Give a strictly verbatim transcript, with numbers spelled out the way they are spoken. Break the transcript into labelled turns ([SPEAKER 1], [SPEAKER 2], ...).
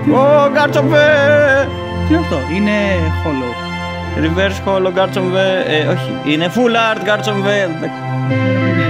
[SPEAKER 1] Ω, γκάρτσομβε!
[SPEAKER 2] Τι είναι αυτό, είναι hollow.
[SPEAKER 1] Reverse hollow, γκάρτσομβε, ε, όχι, είναι full art, γκάρτσομβε.